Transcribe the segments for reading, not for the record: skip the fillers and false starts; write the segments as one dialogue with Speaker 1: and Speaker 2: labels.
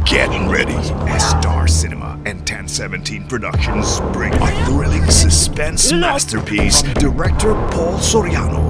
Speaker 1: Get ready as Star Cinema and TEN17 Productions bring a thrilling suspense masterpiece, director Paul Soriano.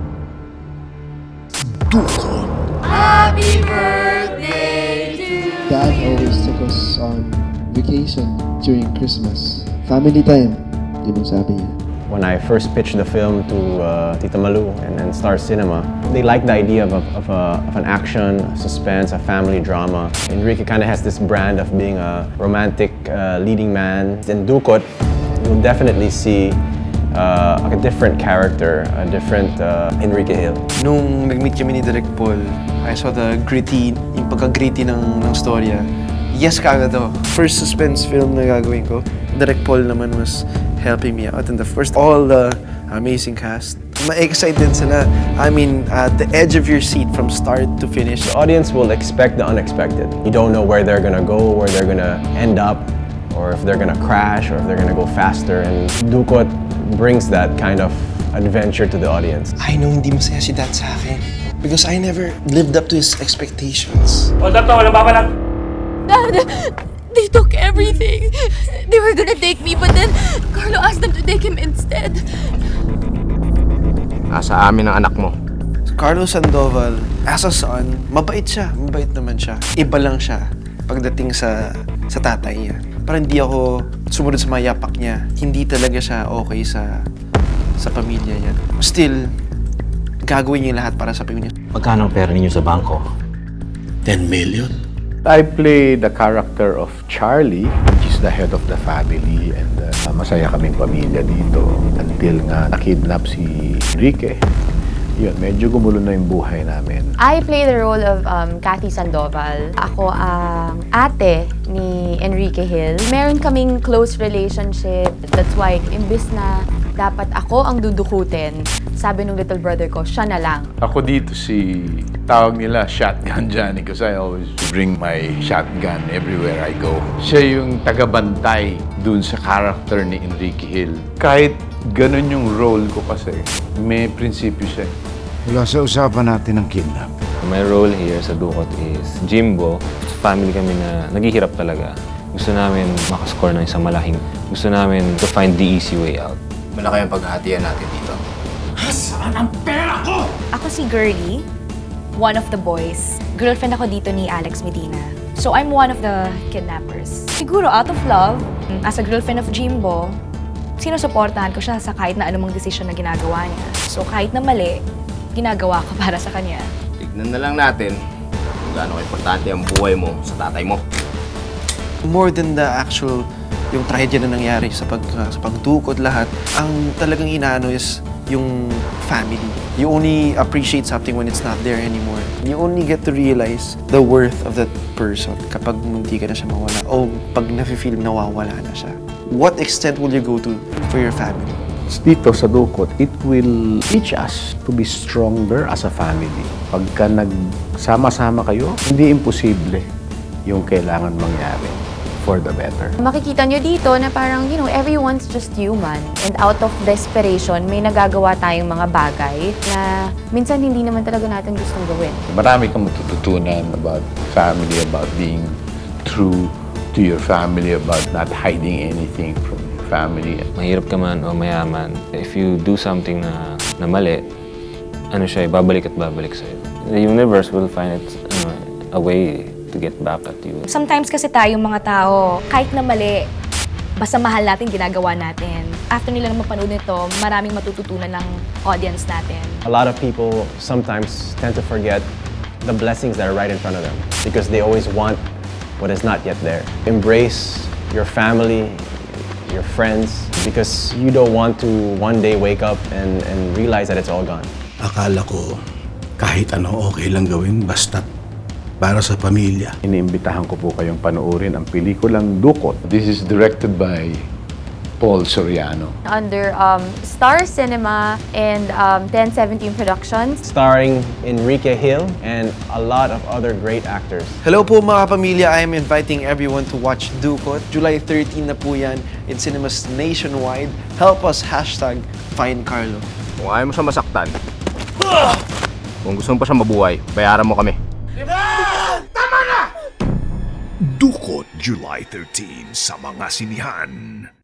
Speaker 1: Dukot.
Speaker 2: Happy birthday to you!
Speaker 3: Dad always took us on vacation during Christmas. Family time, yun ang sabi niya.
Speaker 4: When I first pitched the film to Tita Malu and Star Cinema, they liked the idea of an action, suspense, a family drama. Enrique kind of has this brand of being a romantic leading man. In Dukot, you'll definitely see a different character, a different Enrique Gil.
Speaker 5: Nung nag-meet kami ni Direk Paul, I saw the gritty, yung pagka-gritty ng storya. Yes, kagad daw. First suspense film na gagawin ko. Direk Paul naman was helping me out in the first. All the amazing cast. Ma-excited sila. I mean, at the edge of your seat from start to finish.
Speaker 4: The audience will expect the unexpected. You don't know where they're gonna go, where they're gonna end up, or if they're gonna crash, or if they're gonna go faster. And Dukot brings that kind of adventure to the audience.
Speaker 5: I know hindi masaya si Dad sa akin because I never lived up to his expectations.
Speaker 2: Hold up to, walang babalag! Dad! They took everything. They were gonna take me, but then Carlo asked them to take him instead.
Speaker 6: Nasa amin ang anak mo.
Speaker 5: Carlo Sandoval, as a son, mabait siya. Mabait naman siya. Iba lang siya pagdating sa tatay niya. Parang hindi ako sumunod sa mga yapak niya. Hindi talaga siya okay sa pamilya niya. Still, gagawin niya lahat para sa pamilya.
Speaker 7: Magkano ang pera ninyo sa bangko?
Speaker 8: 10 million.
Speaker 9: I play the character of Charlie, which is the head of the family, and masaya kaming pamilya dito until nga nakidnap si Enrique. Yun, medyo gumulo na yung buhay namin.
Speaker 10: I play the role of Cathy Sandoval. Ako ang ate ni Enrique Gil. Meron kaming close relationship. That's why, imbis na dapat ako ang dudukutin, sabi ng little brother ko, siya na lang.
Speaker 9: Ako dito si, tawag nila Shotgun Johnny because I always bring my shotgun everywhere I go. Siya yung tagabantay dun sa character ni Enrique Gil. Kahit ganun yung role ko kasi, may prinsipyo siya.
Speaker 8: Wala sa usapan natin ng kidnap.
Speaker 11: My role here sa Dukot is Jimbo. Family kami na naghihirap talaga. Gusto namin makascore ng isang malaking. Gusto namin to find the easy way out.
Speaker 6: Malaki ang paghahatian natin dito.
Speaker 8: Saan ang pera ko?
Speaker 12: Ako si Girlie, one of the boys. Girlfriend ako dito ni Alex Medina. So I'm one of the kidnappers. Siguro out of love, as a girlfriend of Jimbo, sinusuportahan ko siya sa kahit na anumang desisyon na ginagawa niya. So kahit na mali, ginagawa ko para sa kanya.
Speaker 6: Tignan na lang natin kung gaano importante ang buhay mo sa tatay mo.
Speaker 5: More than the actual yung tragedy na nangyari sa pagdukot lahat, ang talagang inaano is yung family. You only appreciate something when it's not there anymore. You only get to realize the worth of that person kapag hindi ka na siya mawala o pag nafe-feel nawawala na siya. What extent will you go to for your family?
Speaker 9: Dito sa Dukot, it will teach us to be stronger as a family. Pagka nagsama-sama kayo, hindi imposible yung kailangan mangyari for the better.
Speaker 10: Makikita nyo dito na parang, you know, everyone's just human. And out of desperation, may nagagawa tayong mga bagay na minsan hindi naman talaga natin gustong gawin.
Speaker 9: Marami kang matututunan about family, about being true to your family, about not hiding anything from your family.
Speaker 11: Mahirap ka man o mayaman, if you do something na mali, ano siya, babalik at babalik sa'yo. The universe will find a way to get back at you.
Speaker 12: Sometimes kasi tayong mga tao, kahit na mali, basta mahal natin, ginagawa natin. After nila mapanood nito, maraming matututunan ng audience natin.
Speaker 4: A lot of people sometimes tend to forget the blessings that are right in front of them because they always want what is not yet there. Embrace your family, your friends, because you don't want to one day wake up and realize that it's all gone.
Speaker 8: Akala ko kahit ano okay lang gawin basta para sa pamilya.
Speaker 9: Iniimbitahan ko po kayong panoorin ang pelikulang Dukot. This is directed by Paul Soriano.
Speaker 10: Under Star Cinema and TEN17 Productions.
Speaker 4: Starring Enrique Gil and a lot of other great actors.
Speaker 5: Hello po mga pamilya, I am inviting everyone to watch Dukot. July 13 na po yan in cinemas nationwide. Help us #find Carlo.
Speaker 6: Kung ayaw mo siya masaktan, kung gusto mo pa siya mabuhay, bayaran mo kami.
Speaker 1: Dukot, July 13 sa mga sinihan.